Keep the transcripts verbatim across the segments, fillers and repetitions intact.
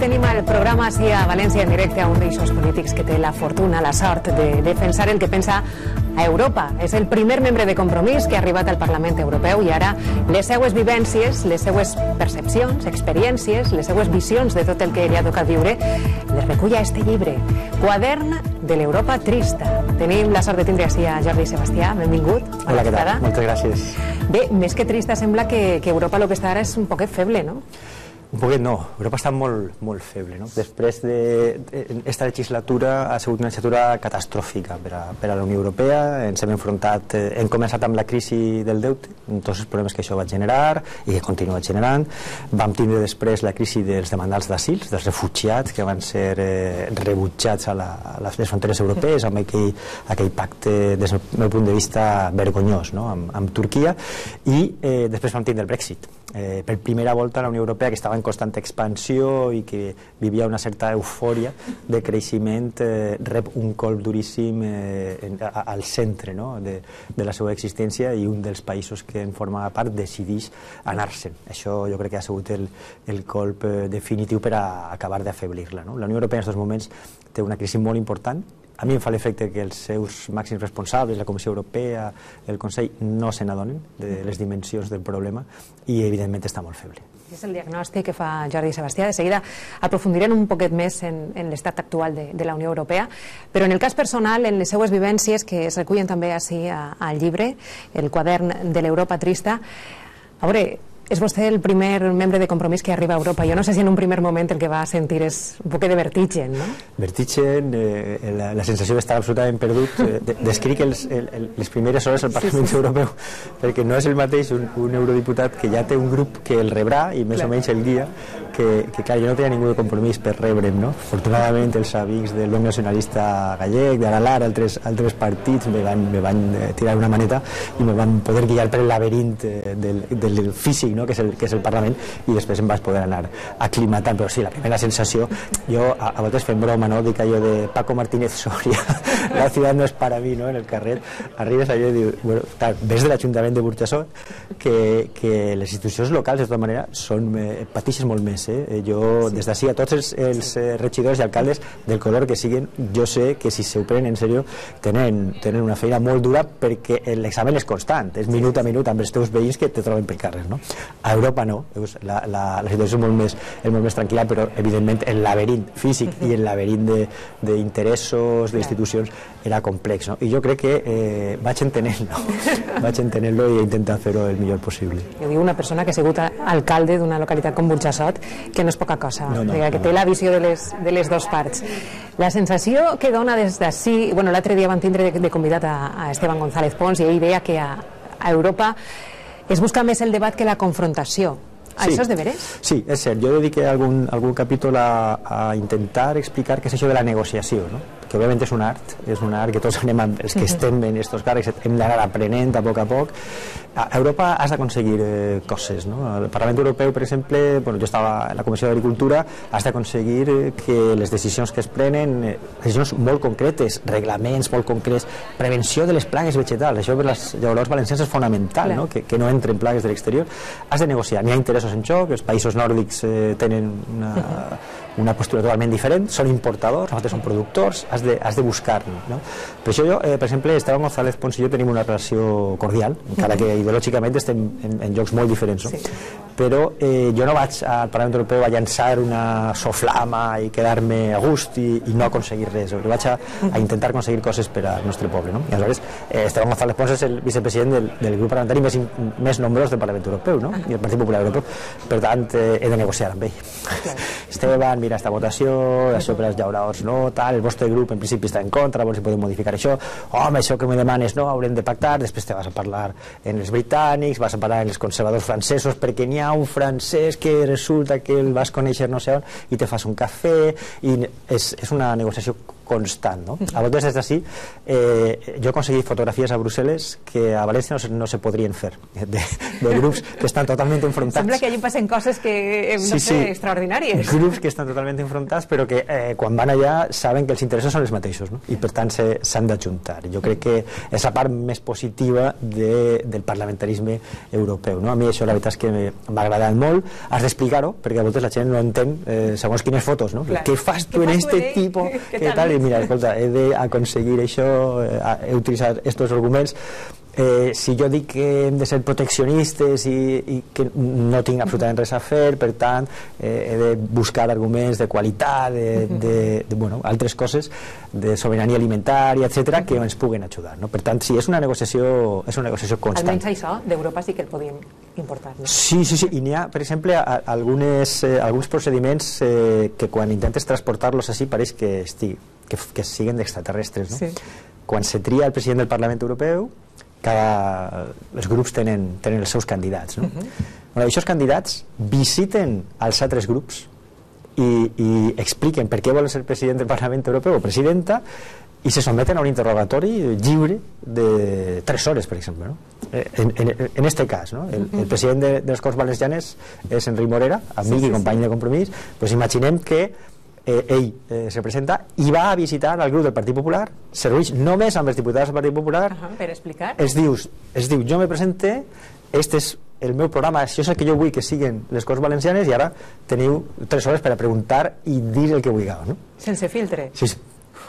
tenim al programa així a València en directe a un d'eixos polítics que té la fortuna, la sort de defensar el que pensa a Europa. És el primer membre de Compromís que ha arribat al Parlament Europeu i ara les seues vivències, les seues percepcions, experiències, les seues visions de tot el que li ha tocat viure, les recull a este llibre, Quadern de l'Europa Trista. Tenim la sort de tindre així a Jordi Sebastià. Benvingut. Hola, què tal? Moltes gràcies. Bé, més que trista, sembla que, que Europa el que està ara és un poquet feble, no? Un poquet no, Europa està molt, molt feble, no? Després d'esta legislatura ha sigut una legislatura catastròfica per a, per a la Unió Europea. Ens hem enfrontat, eh, hem començat amb la crisi del deute, amb tots els problemes que això va generar i que continua generant. Vam tindre després la crisi dels demandants d'asil, dels refugiats que van ser eh, rebutjats a, la, a les fronteres europees amb aquell, aquell pacte, des del meu punt de vista, vergonyós, no? amb, amb Turquia, i eh, després vam tindre el Brexit. Eh, per primera volta la Unió Europea, que estava en constant expansió i que vivia una certa eufòria de creixement, eh, rep un colp duríssim eh, en, a, al centre, no? de, de la seva existència, i un dels països que en formava part decideix anar-se'n. Això jo crec que ha sigut el, el colp eh, definitiu per a acabar d'afeblir-la, no? La Unió Europea en aquests moments té una crisi molt important. A mi em fa l'efecte que els seus màxims responsables, la Comissió Europea, el Consell, no se n'adonen de les dimensions del problema i evidentment està molt feble. És el diagnòstic que fa Jordi Sebastià. De seguida aprofundirem un poquet més en, en l'estat actual de, de la Unió Europea, però en el cas personal, en les seues vivències, que es recullen també així al llibre, el Quadern de l'Europa Trista, a veure, és vostè el primer membre de Compromís que arriba a Europa. Jo no sé si en un primer moment el que va sentir és un poc de vertigen, no? Vertigen, eh, la, la sensació d'estar absolutament perdut. Eh, Descric els, el, el, les primeres hores al Parlament sí, sí. Europeu, perquè no és el mateix un, un eurodiputat que ja té un grup que el rebrà i més clar. O menys el guia, que, que clar, jo no tenia ningú de compromís per rebre'm, no? Afortunadament els amics del Bloc Nacionalista Gallec, de l'Alar, altres, altres partits me van, me van tirar una maneta i me van poder guiar per el laberint del, del físic, no? que, és el, que és el Parlament, i després em vaig poder anar aclimatant, però sí, la primera sensació, jo a, a vegades fem broma, no? Dic allò de Paco Martínez Soria, la ciutat no és para mi, no? En el carrer, arribes allò i dius, bueno, tal, ves de l'Ajuntament de Burjassot, que, que les institucions locals, de tota manera, són, eh, pateixen molt més, eh? Jo, sí. Des d'ací, a tots els, els eh, regidors i alcaldes del color que siguin, jo sé que si s'ho prenen en sèrio, tenen, tenen una feina molt dura, perquè l'examen és constant, és minut a minut amb els teus veïns que te troben per carrer, no? A Europa no, la, la, la situació és molt més, és molt més tranquil·la, però evidentment el laberint físic i el laberint d'interessos, d'institucions, era complex, no? I jo crec que eh, vaig entenent-lo, vaig entenent-lo i intentar fer-ho el millor possible. Jo dic una persona que ha sigut alcalde d'una localitat com Burjassot, que no és poca cosa, no, no, que no. Té la visió de les, de les dues parts. La sensació que dona des d'ací, bueno, l'altre dia van tindre de, de convidat a, a Esteban González Pons, i ell deia que a, a Europa es busca més el debat que la confrontació. Sí, això és de veres? Sí, és cert. Jo dediqué algun, algun capítol a, a intentar explicar què és això de la negociació, no? Que òbviament és un art, és un art que tots anem, amb, els que estem en aquests càrrecs, hem d'anar aprenent a poc a poc. A Europa has d'aconseguir eh, coses, no? Al Parlament Europeu, per exemple, bueno, jo estava en la Comissió d'Agricultura, has d'aconseguir que les decisions que es prenen, eh, decisions molt concretes, reglaments molt concrets, prevenció de les plagues vegetals, això per les llauradors valencians és fonamental, no? Que, que no entren plagues de l'exterior. Has de negociar, n'hi ha interessos en joc, els països nòrdics eh, tenen una, una postura totalment diferent, són importadors, nosaltres som productors, has de, has de buscar-ne, no? Per això jo, eh, per exemple, Esteban González Pons i jo tenim una relació cordial, encara que ideològicament estem en, en llocs molt diferents, no? Sí. Però eh, jo no vaig al Parlament Europeu a llançar una soflama i quedar-me a gust i, i no aconseguir res. Jo vaig a, a intentar aconseguir coses per al nostre poble, no? I aleshores, eh, Esteban González Pons és el vicepresident del, del grup parlamentari més, més nombrós del Parlament Europeu, no? I el Partit Popular Europeu. Per tant, eh, he de negociar amb ell. Esteban, mira esta votació, això per als llauradors no, tal, el vostre grup en principi està en contra, vols si podem modificar això, home, això que me demanes no, haurem de pactar, després te vas a parlar en els britànics, vas a parlar en els conservadors francesos, perquè n'hi ha un francès que resulta que el vas conèixer no sé on, i te fas un cafè, i és, és una negociació constant, no? A voltes des d'ací eh, jo he aconseguit fotografies a Brussel·les que a València no se, no se podrien fer, de, de grups que estan totalment enfrontats. Sembla que allí passen coses que, no sí, sé, sí, extraordinàries. Grups que estan totalment enfrontats però que eh, quan van allà saben que els interessos són els mateixos, no? I per tant s'han d'ajuntar. Jo crec que és la part més positiva de, del parlamentarisme europeu, no? A mi això la veritat és que m'ha agradat molt. Has d'explicar-ho perquè a voltes la gent no entén eh, segons quines fotos, no? Clar. Què fas tu en este tipo? Què tal? I mira, escolta, he d'aconseguir això, he utilitzat estos arguments. Eh, si jo dic que hem de ser proteccionistes i, i que no tinc absolutament res a fer, per tant eh, he de buscar arguments de qualitat, de, de, de bueno, altres coses, de sobirania alimentària, etcètera, que ens puguen ajudar, no? Per tant, sí, és una negociació, és una negociació constant. Almenys això d'Europa sí que el podíem importar, no? Sí, sí, sí, i n'hi ha, per exemple, a, a algunes, eh, alguns procediments eh, que quan intentes transportar-los així pareix que, estigui, que, que siguin d'extraterrestres, no? Sí. Quan se tria el president del Parlament Europeu, cada, els grups tenen, tenen els seus candidats, no? Uh-huh. Bueno, aquests candidats visiten els altres grups i, i expliquen per què volen ser president del Parlament Europeu o presidenta i se someten a un interrogatori lliure de tres hores, per exemple, no? En, en, en este cas, no? El, el president de, de les Corts Valencianes és Enric Morera, amic sí, sí, i company sí. de Compromís. Pues imaginem que Eh, ell eh, se presenta i va a visitar el grup del Partit Popular, serveix només amb els diputats del Partit Popular. Uh-huh, per explicar. Es diu, es diu, jo me presente, este és el meu programa, això és el que jo vull que siguin les Corts Valencianes i ara teniu tres hores per a preguntar i dir el que vulgueu, no? Sense filtre. Sí, sí.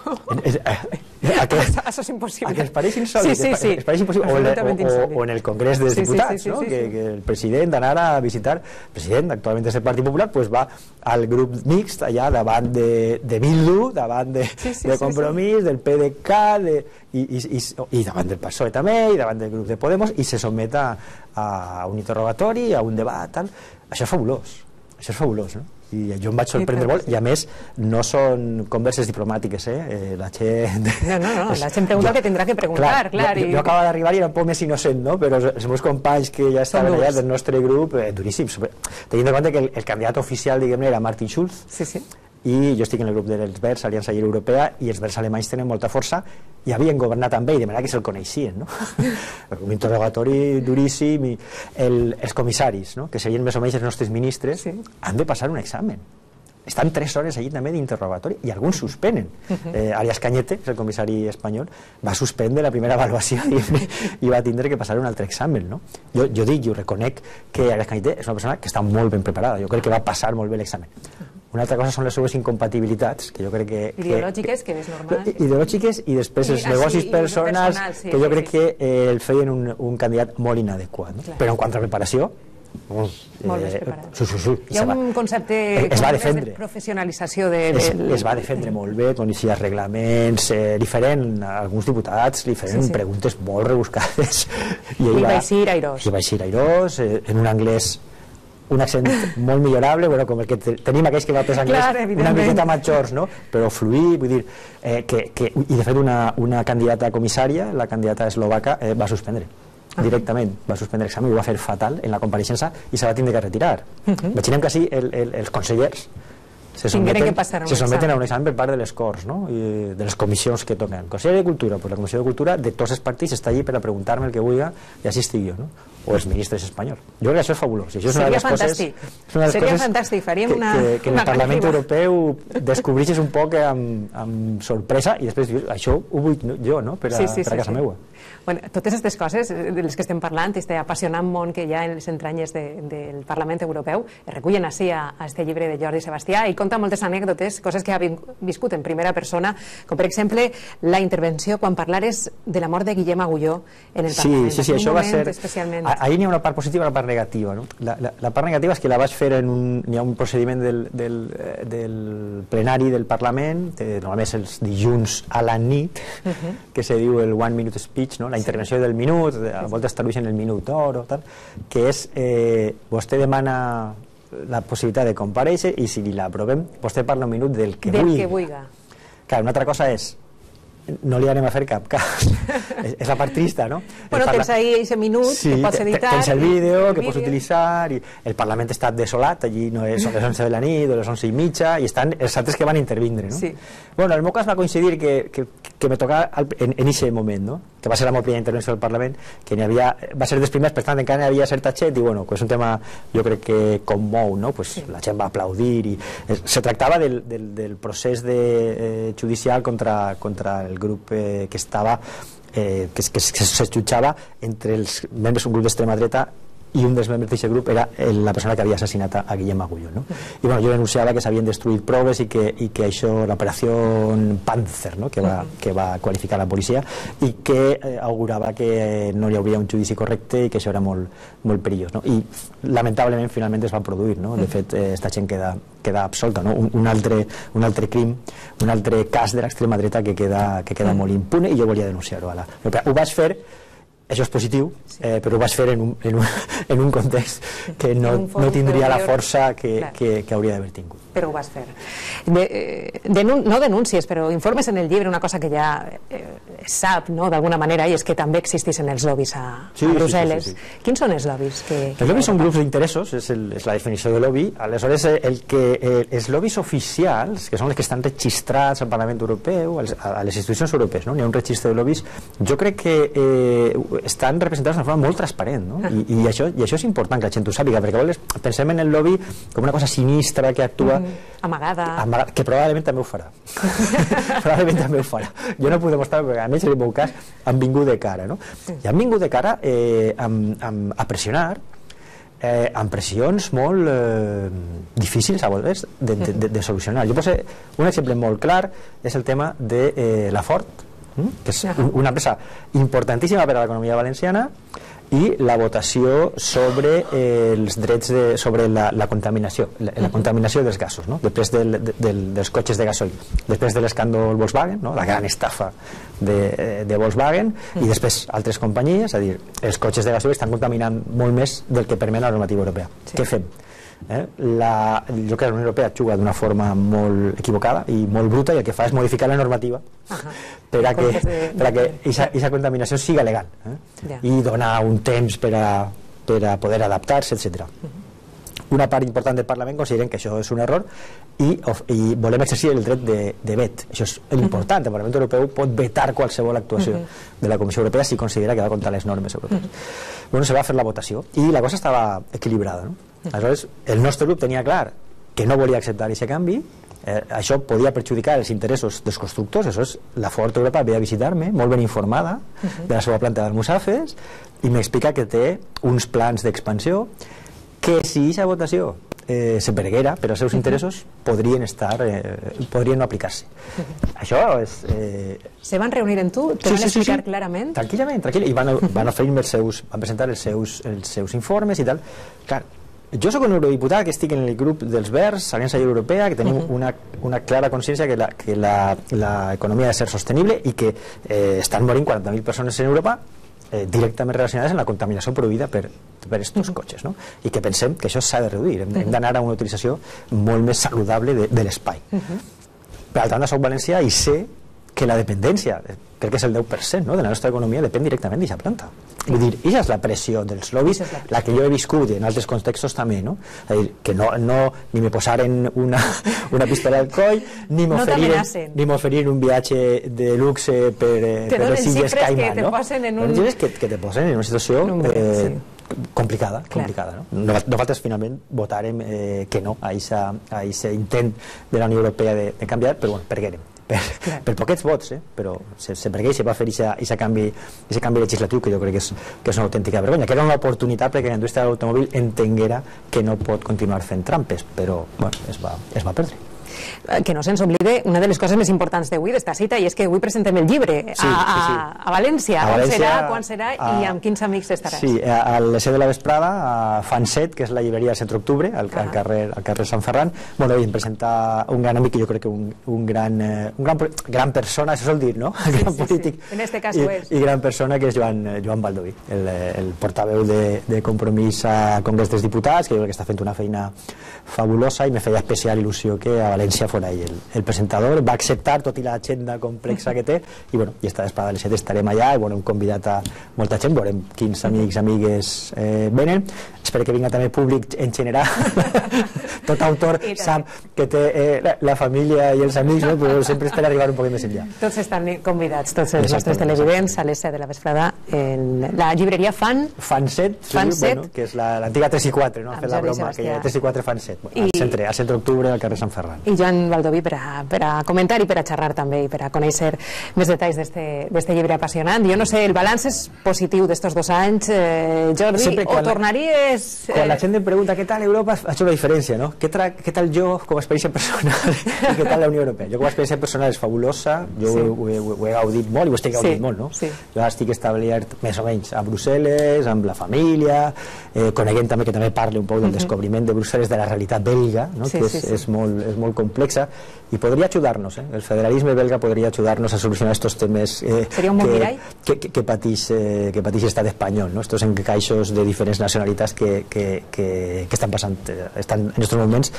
Aquest, això és impossible. Que es pareix insòlit, sí, sí, sí. Es pareix impossible. O, o, o en el Congrés dels sí, Diputats, sí, sí, sí, no? Sí, sí, sí. Que, que el president d'anar a visitar, el president actualment és del Partit Popular, pues va al grup mixt allà davant de, de Bildu, davant de, sí, sí, de Compromís, sí, sí. del P D C, de, i, i, i, i davant del P S O E també, i davant del grup de Podemos, i se somet a, a un interrogatori, a un debat, tal. Això és fabulós, això és fabulós, no? I jo em vaig sorprendre molt, i a més no són converses diplomàtiques, eh? eh la gent... No, no, no, la gent pregunta que tindrà que preguntar, clar, clar. Jo, i... jo acaba d'arribar i era un poc més innocent, no? Però els meus companys que ja estaven allà del nostre grup, eh, duríssims. Tenint en compte que el, el candidat oficial, diguem-ne, era Martin Schulz, sí, sí. i jo estic en el grup dels Verds, Aliança Lliure Europea, i els Verds alemanys tenen molta força i havien governat amb ell, de manera que se'l coneixien, no? Un interrogatori duríssim, i el, els comissaris, no? Que serien més o menys els nostres ministres, sí. Han de passar un examen. Estan tres hores allí també d'interrogatori i alguns suspenen. Uh-huh. eh, Arias Cañete, el comissari espanyol, va suspendre la primera avaluació i, i va tindre que passar un altre examen, no? Jo, jo dic, jo reconec que Arias Cañete és una persona que està molt ben preparada, jo crec que va passar molt bé l'examen. Una altra cosa són les seves incompatibilitats, que jo crec que... Ideològiques, que, que és normal. Ideològiques i després els I, negocis sí, personals, personal, sí, que jo sí, crec sí. que eh, el feien un, un candidat molt inadequat, no? Però en quant a preparació, Uf, molt més preparat. Sí, sí, sí. Hi ha un concepte es va defendre. de professionalització de, de... Es, es va defendre molt bé, coneixia reglaments, eh, li feren, alguns diputats li feren sí, sí. preguntes molt rebuscades i ell I va, va eixir airós i va eixir airós, eh, en un anglès un accent molt millorable, bueno, com el que tenim aquells que va pesar anglès, Clar, una miqueta majors, no? Però fluir, vull dir, eh, que, que, i de fet una, una candidata comissària, la candidata eslovaca, eh, va suspendre directament, va suspendre l'examen i ho va fer fatal en la compareixença i se va tindre que retirar. Uh-huh. Imaginem que així el, el, els consellers se someten, se someten a un examen per part de les Corts, no? I de les comissions que toquen. Consell de Cultura, pues la Comissió de Cultura de tots els partits està allí per a preguntar-me el que vulgui i així estic jo, no? O els ministres espanyols. Jo crec que això és fabulós. Això és una Seria de les fantàstic. Coses, és una de les Seria coses fantàstic. Faríem una... Que, que, que en el Parlament creativa. Europeu descobreixes un poc amb, amb sorpresa i després dius, això ho vull jo, no? Per a, sí, sí, per a casa sí, sí. meua. Bueno, totes aquestes coses de les que estem parlant, aquest apassionant món que hi ha en les entranyes de, del Parlament Europeu, es recullen així a, a este llibre de Jordi Sebastià i conta moltes anècdotes, coses que ha viscut en primera persona, com per exemple la intervenció quan parlares de la mort de Guillem Agulló en el Parlament. Sí, sí, sí, això va ser... Especialment... Ahir n'hi ha una part positiva i una part negativa, no? La, la, la part negativa és que la vaig fer en un... N'hi ha un procediment del, del, del plenari del Parlament, de, normalment els dilluns a la nit, uh-huh. que se diu el one minute speech, no? La intervenció del minut, a voltes tradueixen el minut d'or o tal, que és, eh, vostè demana la possibilitat de comparèixer i si l'aprovem, vostè parla un minut del que del vulgui. que vulgui. Clar, una altra cosa és no li anem a fer cap cas. És la part trista, no? Bueno, parla... tens ahí ese minut sí, que pots editar. Tens el vídeo el que vídeo. Pots utilitzar, i el Parlament està desolat, allí no és, són les onze de la nit o les onze i mitja, i estan els altres que van intervindre, no? Sí. Bueno, en el meu cas va coincidir que, que, que me tocava en aquest moment, no? Que va ser la meva primera intervenció del Parlament, que n'hi havia, va ser dels primers, per tant encara n'hi havia certa xet, i bueno, és un tema jo crec que commou, no? Pues sí. La gent va aplaudir, i se tractava del, del, del procés de, eh, judicial contra, contra el grup eh, que estava eh, que, que, que se jutjava entre els membres d'un grup d'extrema dreta, i un dels membres d'aquest grup era el, la persona que havia assassinat a, a Guillem Agulló, no? I bueno, jo denunciava que s'havien destruït proves i que, i que això, l'operació Panther, no? que, va, que va qualificar la policia, i que eh, augurava que no hi hauria un judici correcte i que això era molt, molt perillós, no? I lamentablement finalment es va produir, no? De fet, eh, esta gent queda, queda absolta, no? un, un, altre, un altre crim, un altre cas de l'extrema dreta que queda, que queda molt impune, i jo volia denunciar-ho. Ho vaig fer, això és positiu, eh, però ho vaig fer en un, en un, en un context que no, no tindria la força que, que, que hauria d'haver tingut. Però ho vas fer. De, eh, denun no denúncies, però informes en el llibre una cosa que ja eh, sap, no?, d'alguna manera, i és que també existeixen els lobbies a, sí, a Brussel·les. Sí, sí, sí. Quins són els lobbies? Que, que els lobbies són grups d'interessos, és, el, és la definició de lobby. Aleshores, el que, eh, els lobbies oficials, que són els que estan registrats al Parlament Europeu, als, a, a les institucions europees, no? N'hi ha un registre de lobbies, jo crec que eh, estan representats d'una forma molt transparent, no? I, i, això, i això és important que la gent ho sàpiga, perquè vols, pensem en el lobby com una cosa sinistra que actua amagada. amagada, que probablement també ho farà. Probablement també ho farà. Jo no puc demostrar, perquè a més en el meu cas han vingut de cara, no? I han vingut de cara eh, amb, amb, a pressionar eh, amb pressions molt eh, difícils a vegades de, de, de, de solucionar. Jo poso un exemple molt clar, és el tema de eh, la Ford, que és una empresa importantíssima per a l'economia valenciana, i la votació sobre eh, els drets de, sobre la, la contaminació la, la contaminació dels gasos, no? Després del, del, dels cotxes de gasoil, després de l'escàndol Volkswagen, no? La gran estafa de, de Volkswagen, i després altres companyies, és a dir, els cotxes de gasoil estan contaminant molt més del que permet la normativa europea. Sí. Què fem? Eh? La, jo crec que la Unió Europea juga d'una forma molt equivocada i molt bruta, i el que fa és modificar la normativa uh-huh. per a que aquesta contaminació siga legal, eh? Yeah. I donar un temps per a, per a poder adaptar-se, etcètera. Uh-huh. Una part important del Parlament consideren que això és un error i, of, i volem exercir el dret de, de vet. Això és important. El Parlament Europeu pot vetar qualsevol actuació uh-huh. de la Comissió Europea si considera que va contra les normes europees. Uh-huh. Bueno, se va fer la votació i la cosa estava equilibrada, no? Aleshores, el nostre grup tenia clar que no volia acceptar aquest canvi, eh, això podia perjudicar els interessos dels constructors. Això és, la Ford Europa ve a visitar-me, molt ben informada uh-huh. de la seva planta d'Almussafes, i m'explica que té uns plans d'expansió que si aquesta votació eh, se perguera per als seus interessos podrien estar eh, podrien no aplicar-se. Uh-huh. Això és... Eh... Se van reunir en tu? Te sí, van sí, explicar sí, sí. clarament? Tranquil·lament, tranquil·lament. I van, van oferir-me els seus, van presentar els seus, els seus informes i tal. Clar, jo soc un eurodiputat que estic en el grup dels Verds, Aliança Lliure Europea, que tenim uh-huh. una, una clara consciència que l'economia ha de ser sostenible i que eh, estan morint quaranta mil persones en Europa eh, directament relacionades amb la contaminació prohibida per, per aquests uh-huh. cotxes, no? I que pensem que això s'ha de reduir, hem, uh-huh. hem d'anar a una utilització molt més saludable de, de l'espai. Uh-huh. Per altra banda, soc valencià i sé que la dependència, crec que és el deu per cent, no?, de la nostra economia, depèn directament d'aquesta planta. Vull dir, aquesta és la pressió dels lobbies, la que jo he viscut en altres contextos també, no? És a dir, que no, no ni me posaren una, una pistola al coll, ni m'oferiren no ni un viatge de luxe per, per les Illes Caiman, no? En un... que, que te posen en una situació eh, sí. complicada, complicada, no? No, nosaltres finalment votarem eh, que no a aquest intent de la Unió Europea de, de canviar, però bueno, perguerem. Per, per poquets vots, eh? Però se, se pergué i se va fer aquest canvi, canvi legislatiu que jo crec que és, que és una autèntica vergonya, que era una oportunitat perquè la indústria de l'automòbil entenguera que no pot continuar fent trampes, però bueno, es, va, es va perdre. Que no se'ns oblide una de les coses més importants d'avui, d'esta cita, i és que avui presentem el llibre a, sí, sí, sí. a, a València. A València, serà, quan serà a, i amb quins amics estaràs? Sí, a les set de la vesprada a Fanset, que és la llibreria del Centre Octubre, al, ah. al, carrer, al carrer Sant Ferran. Bueno, i em presenta un gran amic que jo crec que un, un, gran, un gran, gran persona, això sol dir, no? Sí, gran sí, polític. Sí. En este cas I, ho és. I gran persona, que és Joan, Joan Baldoví, el, el portaveu de, de Compromís a Congrés dels Diputats, que jo crec que està fent una feina fabulosa, i me feia especial il·lusió que a València fora ell el, el presentador. Va acceptar, tot i l'agenda complexa que té, i, bueno, i esta vesprada a les set estarem allà, i bueno, hem convidat a molta gent, veurem quins amics, amigues eh, venen. Espero que vinga també públic en general. Tot autor sap que té eh, la, la família i els amics, no? Però sempre estarà arribar un poc més enllà. Tots estan convidats, tots els nostres televidents, a les set de la vesprada en la llibreria Fan Fan set, sí, Fan set. Bueno, que és l'antiga tres i quatre, no? Ha fet la broma, que hi ha tres i quatre Fan set, bueno, I, al centre, al centre d'octubre, al carrer Sant Ferran. I Joan Baldoví per a, per a comentar i per a xerrar també, i per a conèixer més detalls d'este llibre apassionant. Jo no sé, el balanç és positiu d'estos dos anys, eh, Jordi, sempre, o tornaries... La, quan la gent em pregunta què tal Europa, faig una diferència, no? Què, tra, què tal jo com a experiència personal i què tal la Unió Europea? Jo com a experiència personal és fabulosa, jo sí. ho, ho, ho he gaudit molt i ho estic gaudit sí. molt, no? Sí. Jo estic establert més o menys a Brussel·les, amb la família, eh, coneguent també que també parli un poc del descobriment de Brussel·les, de la realitat belga, no? Sí, que és, sí, sí. És, molt, és molt complexa, i podria ajudar-nos, eh? El federalisme belga podria ajudar-nos a solucionar estos temes eh, Seria un bon mirall? que, que, que pateix eh, que pateix l'estat espanyol, no? Estos encaixos de diferents nacionalitats que, que, que, que estan passant, estan en aquests moments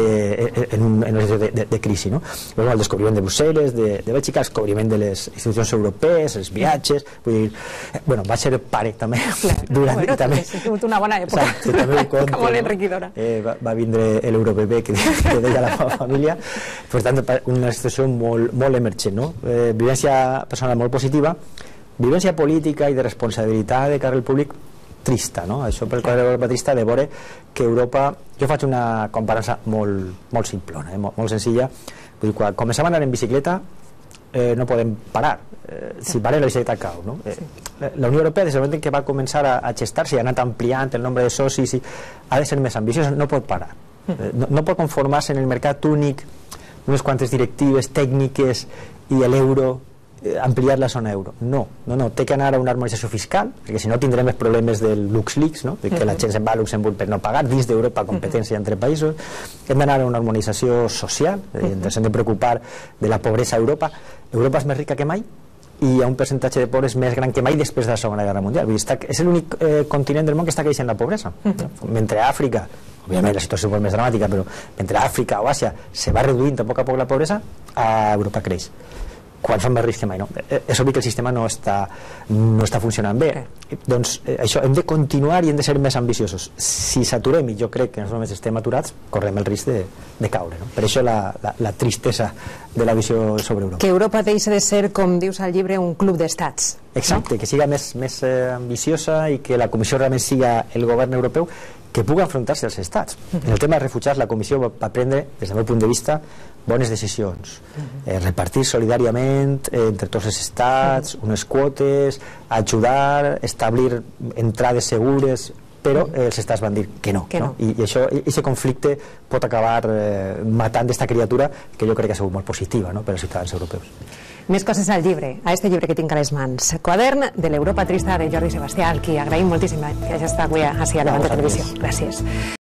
eh, en, un, en una situació de, de, de crisi, no? Bueno, el descobriment de Brussel·les, de, de Bèlgica, el descobriment de les institucions europees, els viatges, vull dir, eh, bueno, va ser pare també clar, durant, bueno, també, ha sigut una bona època, exacte, també ho conto, molt enriquidora, no? eh, va, va vindre l'Europep que, que deia la meva família, per tant una situació molt, molt emergent, no? Eh, vivència personal molt positiva, vivència política i de responsabilitat de cara al públic trista, no? Això pel quadre Europa trista de veure que Europa, jo faig una comparança molt, molt simplona, eh? molt, molt senzilla. Vull dir, quan comencem a anar en bicicleta eh, no podem parar, eh, si parem la bicicleta cau, no? Eh, la Unió Europea des del moment que va començar a, a gestar-se i ha anat ampliant el nombre de socis i ha de ser més ambiciosa, no pot parar, eh, no, no pot conformar-se en el mercat únic unes quantes directives tècniques i l'euro, eh, ampliar la zona euro. No, no, no, té que anar a una harmonització fiscal, perquè si no tindrem els problemes del LuxLeaks, no? De que la gent se'n va a Luxemburg per no pagar, dins d'Europa competència entre països. Hem d'anar a una harmonització social, eh, ens hem de preocupar de la pobresa a Europa. Europa és més rica que mai i hi ha un percentatge de pobres més gran que mai després de la Segona Guerra Mundial. Vull dir, està, és l'únic eh, continent del món que està creixent la pobresa. Mentre a Àfrica, òbviament la situació és molt més dramàtica, però mentre a Àfrica o Àsia se va reduint a poc a poc la pobresa, a Europa creix. Quan són més rics que mai, no? És obvi que el sistema no està, no està funcionant bé. Okay. Doncs eh, això, hem de continuar i hem de ser més ambiciosos. Si s'aturem, i jo crec que en els moments estem aturats, correm el risc de, de caure, no? Per això la, la, la tristesa de la visió sobre Europa. Que Europa deixa de ser, com dius al llibre, un club d'estats. Exacte, no? Que siga més, més eh, ambiciosa i que la Comissió realment siga el govern europeu que pugui enfrontar-se als estats. En el tema dels refugiats, la Comissió va prendre, des del meu punt de vista, bones decisions. Eh, repartir solidàriament eh, entre tots els estats, unes quotes, ajudar, establir entrades segures, però eh, els estats van dir que no. Que no. no? I, i això, i aquest conflicte pot acabar eh, matant aquesta criatura que jo crec que ha sigut molt positiva, no?, per als ciutadans europeus. Més coses al llibre, a este llibre que tinc a les mans. Quadern de l'Europa trista de Jordi Sebastià, al qui agraïm moltíssim que hagi estat avui a Levante Televisió. Gràcies.